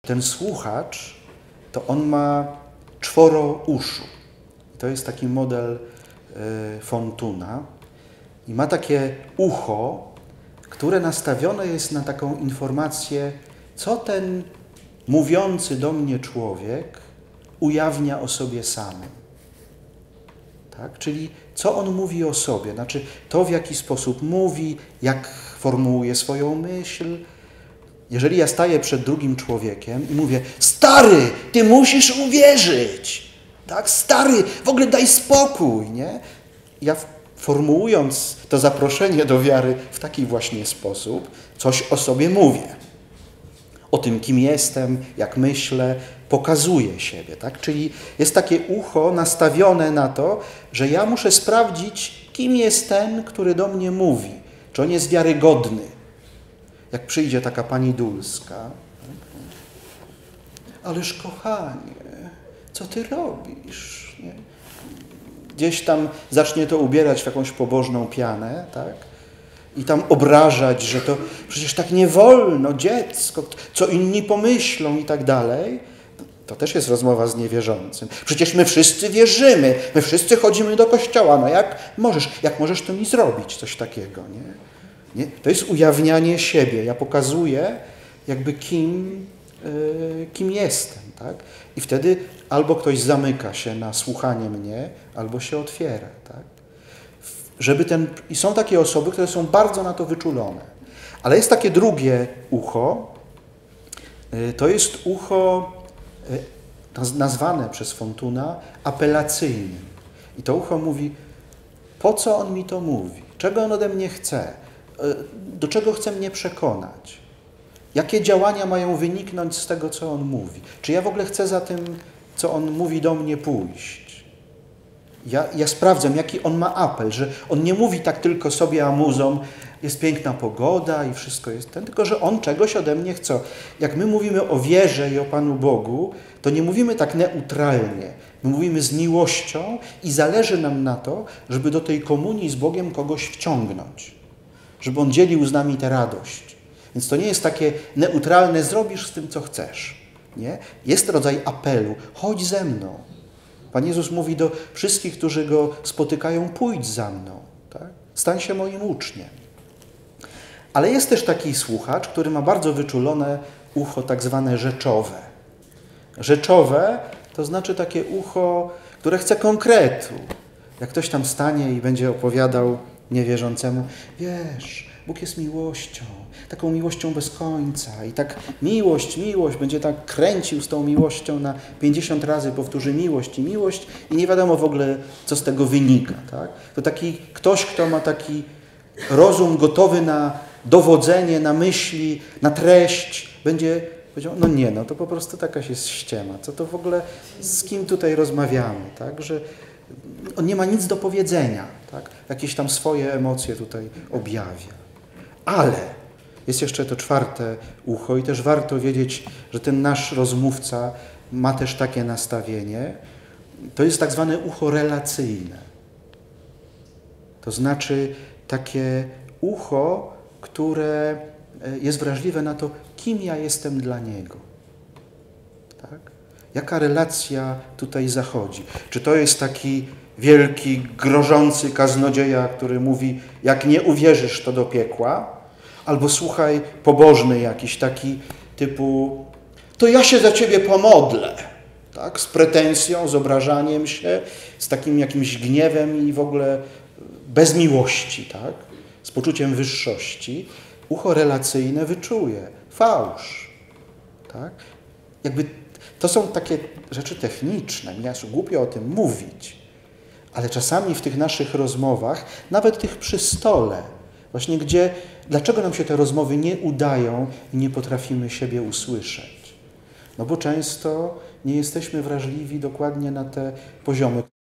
ten słuchacz, to on ma 4 uszu. To jest taki model von Thuna. I ma takie ucho, które nastawione jest na taką informację, co ten mówiący do mnie człowiek ujawnia o sobie samym. Tak? Czyli co on mówi o sobie, znaczy to, w jaki sposób mówi, jak formułuje swoją myśl. Jeżeli ja staję przed drugim człowiekiem i mówię: stary, ty musisz uwierzyć, tak? Stary, w ogóle daj spokój, nie? Ja formułując to zaproszenie do wiary w taki właśnie sposób, coś o sobie mówię. O tym, kim jestem, jak myślę, pokazuję siebie, tak? Czyli jest takie ucho nastawione na to, że ja muszę sprawdzić, kim jest ten, który do mnie mówi, czy on jest wiarygodny. Jak przyjdzie taka pani Dulska: ależ kochanie, co ty robisz? Nie? Gdzieś tam zacznie to ubierać w jakąś pobożną pianę, tak? I tam obrażać, że to przecież tak nie wolno, dziecko, co inni pomyślą i tak dalej. To też jest rozmowa z niewierzącym. Przecież my wszyscy wierzymy, my wszyscy chodzimy do kościoła. No jak możesz to mi zrobić, coś takiego, nie? To jest ujawnianie siebie. Ja pokazuję jakby kim jestem, tak? I wtedy albo ktoś zamyka się na słuchanie mnie, albo się otwiera, tak? I są takie osoby, które są bardzo na to wyczulone. Ale jest takie drugie ucho. To jest ucho nazwane przez von Thuna apelacyjnym. I to ucho mówi: po co on mi to mówi? Czego on ode mnie chce? Do czego chce mnie przekonać? Jakie działania mają wyniknąć z tego, co on mówi? Czy ja w ogóle chcę za tym, co on mówi, do mnie pójść? Ja sprawdzam, jaki on ma apel, że on nie mówi tak tylko sobie amuzom: jest piękna pogoda i wszystko jest tylko że on czegoś ode mnie chce. Jak my mówimy o wierze i o Panu Bogu, to nie mówimy tak neutralnie. My mówimy z miłością i zależy nam na to, żeby do tej komunii z Bogiem kogoś wciągnąć. Żeby on dzielił z nami tę radość. Więc to nie jest takie neutralne: zrobisz z tym, co chcesz. Nie? Jest rodzaj apelu: chodź ze mną. Pan Jezus mówi do wszystkich, którzy Go spotykają: pójdź za mną, tak? Stań się moim uczniem. Ale jest też taki słuchacz, który ma bardzo wyczulone ucho tak zwane rzeczowe. Rzeczowe to znaczy takie ucho, które chce konkretu. Jak ktoś tam stanie i będzie opowiadał niewierzącemu: wiesz, Bóg jest miłością, taką miłością bez końca i tak miłość, będzie tak kręcił z tą miłością na 50 razy, powtórzy miłość i nie wiadomo w ogóle, co z tego wynika. Tak? To taki ktoś, kto ma taki rozum gotowy na dowodzenie, na myśli, na treść, będzie powiedział: no nie, no to po prostu taka jest ściema. Co to w ogóle, z kim tutaj rozmawiamy? Tak? Że on nie ma nic do powiedzenia. Tak? Jakieś tam swoje emocje tutaj objawia. Ale jest jeszcze to 4 ucho i też warto wiedzieć, że ten nasz rozmówca ma też takie nastawienie. To jest tak zwane ucho relacyjne. To znaczy takie ucho, które jest wrażliwe na to, kim ja jestem dla niego. Tak? Jaka relacja tutaj zachodzi? Czy to jest taki wielki, grożący kaznodzieja, który mówi: jak nie uwierzysz, to do piekła? Albo słuchaj, pobożny jakiś taki typu: to ja się za ciebie pomodlę. Tak? Z pretensją, z obrażaniem się, z takim jakimś gniewem i w ogóle bez miłości, tak? Z poczuciem wyższości. Ucho relacyjne wyczuje fałsz. Tak? Jakby to są takie rzeczy techniczne. Nie jest głupio o tym mówić. Ale czasami w tych naszych rozmowach, nawet tych przy stole, właśnie dlaczego nam się te rozmowy nie udają i nie potrafimy siebie usłyszeć? No bo często nie jesteśmy wrażliwi dokładnie na te poziomy.